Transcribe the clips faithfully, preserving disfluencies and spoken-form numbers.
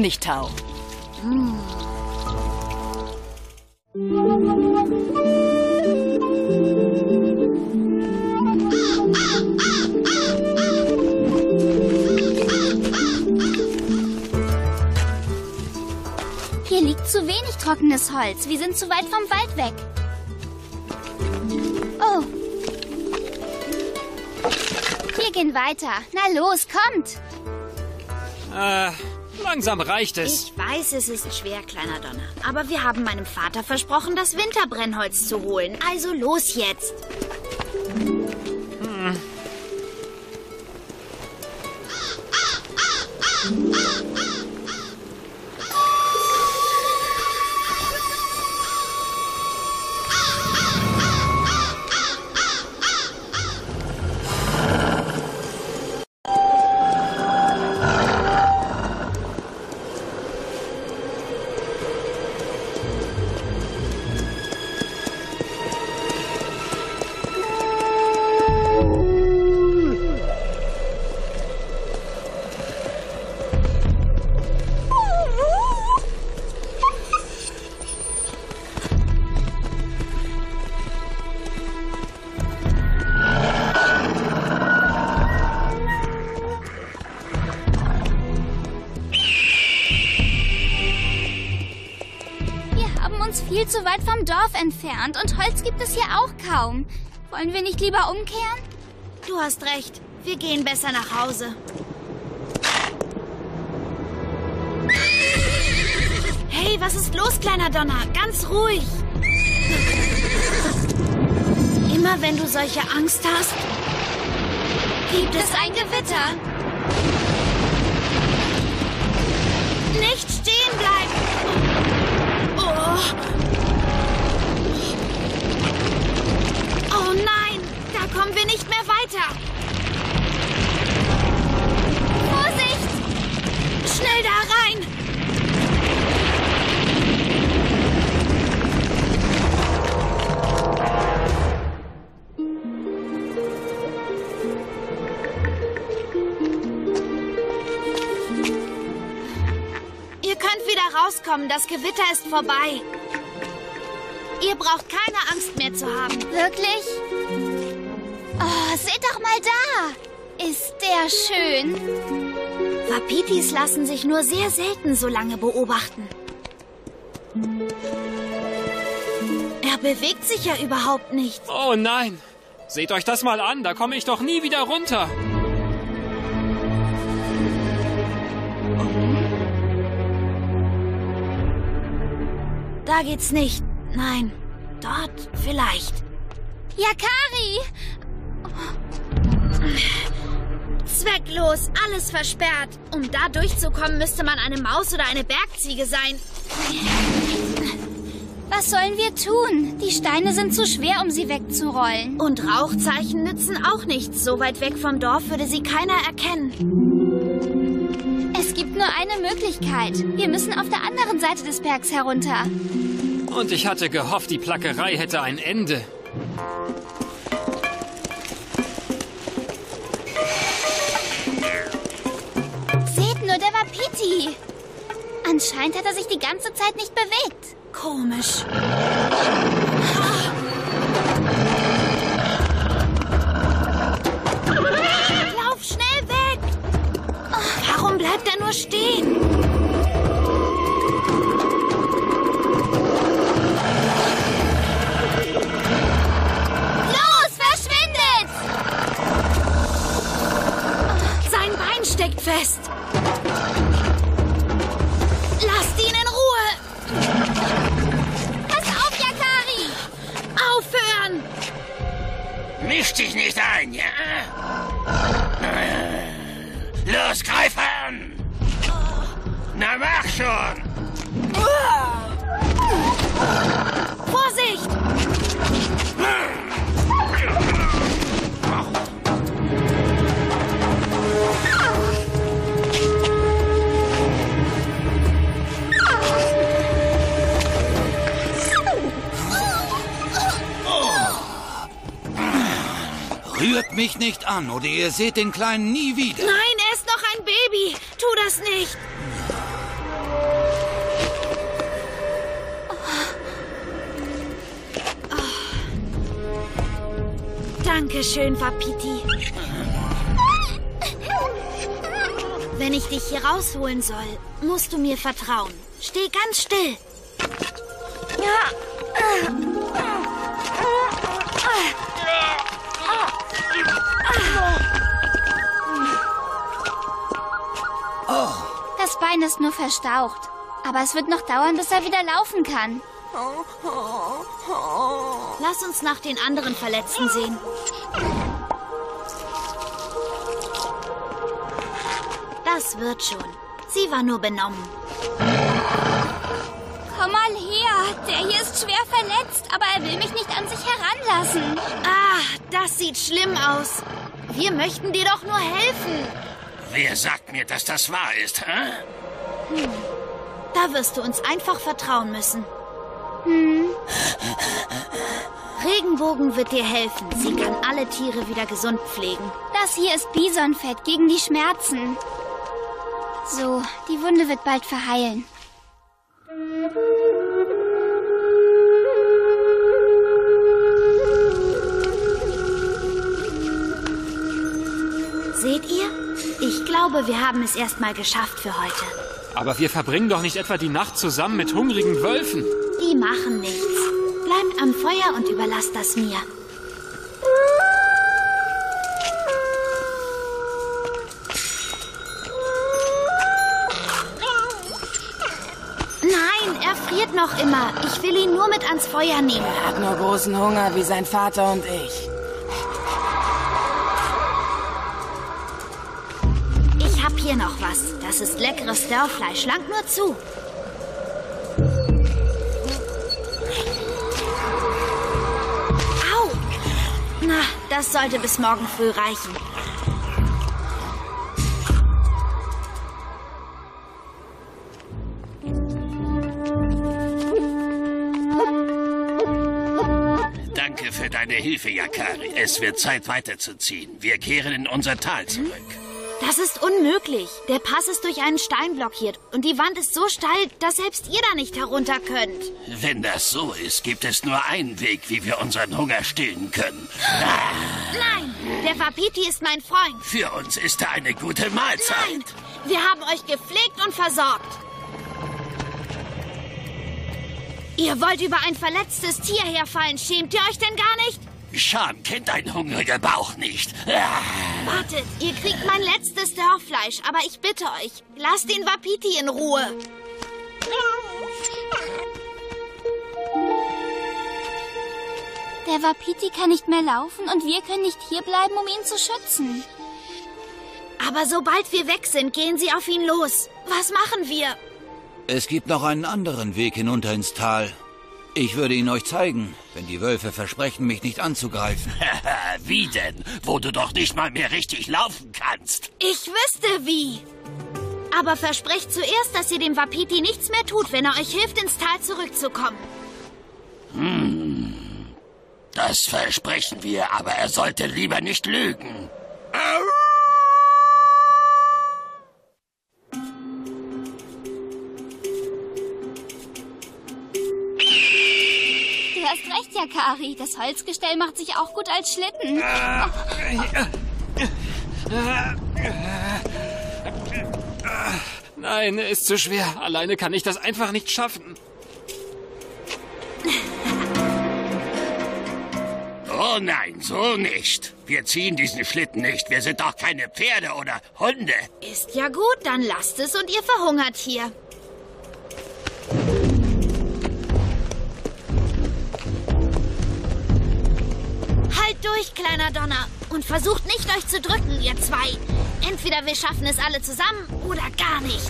nicht, Tau. Hm. Hier liegt zu wenig trockenes Holz. Wir sind zu weit vom Wald weg. Oh. Wir gehen weiter. Na los, kommt. Äh, langsam reicht es. Ich weiß, es ist schwer, kleiner Donner. Aber wir haben meinem Vater versprochen, das Winterbrennholz zu holen. Also los jetzt. Hm. Viel zu weit vom Dorf entfernt und Holz gibt es hier auch kaum. Wollen wir nicht lieber umkehren? Du hast recht. Wir gehen besser nach Hause. Hey, was ist los, kleiner Donner? Ganz ruhig. Immer wenn du solche Angst hast, gibt es ein Gewitter. Nicht stehen bleiben. Oh. Oh nein, da kommen wir nicht mehr weiter. Vorsicht! Schnell da rein! Ihr könnt wieder rauskommen, das Gewitter ist vorbei. Ihr braucht keine Angst mehr zu haben. Wirklich? Oh, seht doch mal da. Ist der schön. Wapitis lassen sich nur sehr selten so lange beobachten. Er bewegt sich ja überhaupt nicht. Oh nein. Seht euch das mal an. Da komme ich doch nie wieder runter. Da geht's nicht. Nein, dort vielleicht. Yakari! Zwecklos, alles versperrt. Um da durchzukommen, müsste man eine Maus oder eine Bergziege sein. Was sollen wir tun? Die Steine sind zu schwer, um sie wegzurollen. Und Rauchzeichen nützen auch nichts. So weit weg vom Dorf würde sie keiner erkennen. Es gibt nur eine Möglichkeit. Wir müssen auf der anderen Seite des Bergs herunter. Und ich hatte gehofft, die Plackerei hätte ein Ende. Seht nur, der Wapiti. Anscheinend hat er sich die ganze Zeit nicht bewegt. Komisch. Lauf schnell weg! Warum bleibt er nur stehen? Los, verschwindet! Sein Bein steckt fest. Lasst ihn in Ruhe! Pass auf, Yakari! Aufhören! Misch dich nicht ein, ja? Los, greif an! Na, mach schon! Vorsicht! Rührt mich nicht an, oder ihr seht den Kleinen nie wieder. Nein, er ist noch ein Baby. Tu das nicht. Dankeschön, Wapiti. Wenn ich dich hier rausholen soll, musst du mir vertrauen. Steh ganz still. Das Bein ist nur verstaucht. Aber es wird noch dauern, bis er wieder laufen kann. Lass uns nach den anderen Verletzten sehen. Das wird schon. Sie war nur benommen. Komm mal her. Der hier ist schwer verletzt, aber er will mich nicht an sich heranlassen. Ah, das sieht schlimm aus. Wir möchten dir doch nur helfen. Wer sagt mir, dass das wahr ist, hä? Hm. Da wirst du uns einfach vertrauen müssen. Hm. Regenbogen wird dir helfen. Sie kann alle Tiere wieder gesund pflegen. Das hier ist Bisonfett gegen die Schmerzen. So, die Wunde wird bald verheilen. Seht ihr? Ich glaube, wir haben es erstmal geschafft für heute. Aber wir verbringen doch nicht etwa die Nacht zusammen mit hungrigen Wölfen. Die machen nichts. Bleibt am Feuer und überlasst das mir. Nein, er friert noch immer. Ich will ihn nur mit ans Feuer nehmen. Er hat nur großen Hunger wie sein Vater und ich. Ich hab hier noch was. Das ist leckeres Störfleisch. Lang nur zu. Au! Na, das sollte bis morgen früh reichen. Danke für deine Hilfe, Yakari. Es wird Zeit, weiterzuziehen. Wir kehren in unser Tal zurück. Das ist unmöglich. Der Pass ist durch einen Stein blockiert. Und die Wand ist so steil, dass selbst ihr da nicht herunter könnt. Wenn das so ist, gibt es nur einen Weg, wie wir unseren Hunger stillen können. Ah. Nein, der Wapiti ist mein Freund. Für uns ist er eine gute Mahlzeit. Nein, wir haben euch gepflegt und versorgt. Ihr wollt über ein verletztes Tier herfallen. Schämt ihr euch denn gar nicht? Scham kennt ein hungriger Bauch nicht. Ah. Wartet, ihr kriegt mein letztes Dörrfleisch, aber ich bitte euch, lasst den Wapiti in Ruhe. Der Wapiti kann nicht mehr laufen und wir können nicht hierbleiben, um ihn zu schützen. Aber sobald wir weg sind, gehen sie auf ihn los. Was machen wir? Es gibt noch einen anderen Weg hinunter ins Tal. Ich würde ihn euch zeigen, wenn die Wölfe versprechen, mich nicht anzugreifen. Wie denn? Wo du doch nicht mal mehr richtig laufen kannst. Ich wüsste wie. Aber versprecht zuerst, dass ihr dem Wapiti nichts mehr tut, wenn er euch hilft, ins Tal zurückzukommen. Hm. Das versprechen wir, aber er sollte lieber nicht lügen. Du hast recht, Yakari. Das Holzgestell macht sich auch gut als Schlitten. Nein, ist zu schwer. Alleine kann ich das einfach nicht schaffen. Oh nein, so nicht. Wir ziehen diesen Schlitten nicht. Wir sind doch keine Pferde oder Hunde. Ist ja gut, dann lasst es und ihr verhungert hier. Halt durch, kleiner Donner. Und versucht nicht, euch zu drücken, ihr zwei. Entweder wir schaffen es alle zusammen oder gar nicht.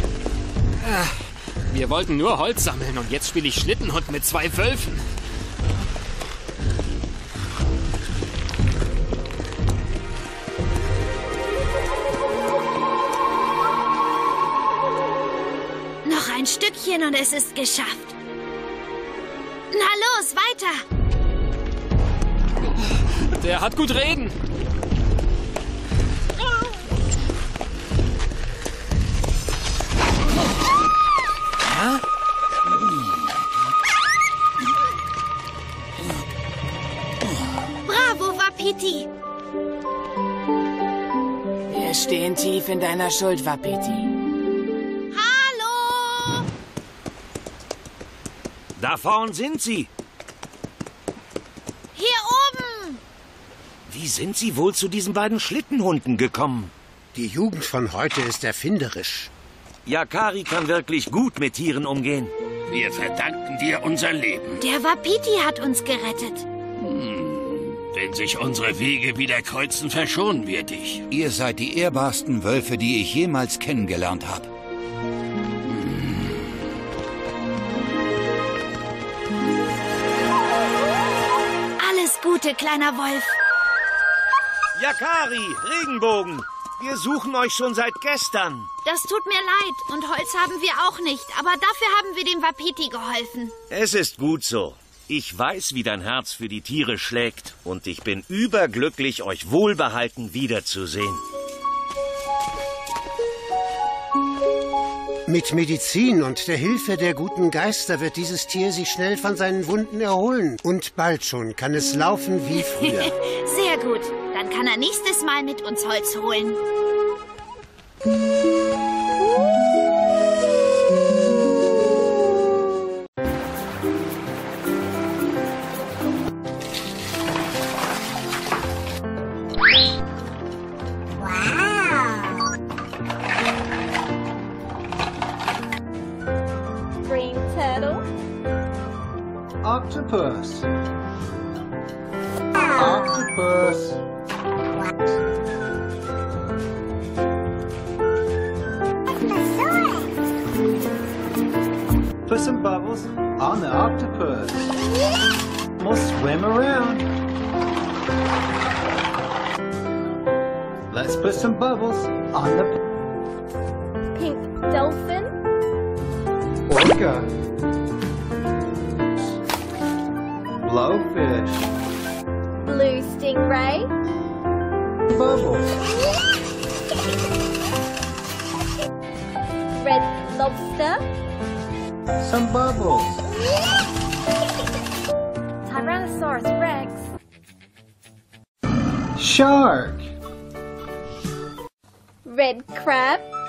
Wir wollten nur Holz sammeln und jetzt spiele ich Schlittenhund mit zwei Wölfen. Noch ein Stückchen und es ist geschafft. Na los, weiter! Der hat gut reden. Bravo, Wapiti! tief in deiner Schuld, Wapiti. Hallo! Da vorn sind sie. Hier oben! Wie sind Sie wohl zu diesen beiden Schlittenhunden gekommen? Die Jugend von heute ist erfinderisch. Yakari kann wirklich gut mit Tieren umgehen. Wir verdanken dir unser Leben. Der Wapiti hat uns gerettet. Wenn sich unsere Wege wieder kreuzen, verschonen wir dich. Ihr seid die ehrbarsten Wölfe, die ich jemals kennengelernt habe. Alles Gute, kleiner Wolf. Yakari, Regenbogen, wir suchen euch schon seit gestern. Das tut mir leid und Holz haben wir auch nicht, aber dafür haben wir dem Wapiti geholfen. Es ist gut so. Ich weiß, wie dein Herz für die Tiere schlägt und ich bin überglücklich, euch wohlbehalten wiederzusehen. Mit Medizin und der Hilfe der guten Geister wird dieses Tier sich schnell von seinen Wunden erholen. Und bald schon kann es laufen wie früher. Sehr gut. Dann kann er nächstes Mal mit uns Holz holen. Green turtle. Octopus. Octopus. Put some bubbles on the octopus. We'll swim around. Let's put some bubbles on the Pink dolphin. orca. Blowfish. Blue stingray. Bubbles. Red lobster. Some bubbles. Tyrannosaurus rex. Shark. Red crab.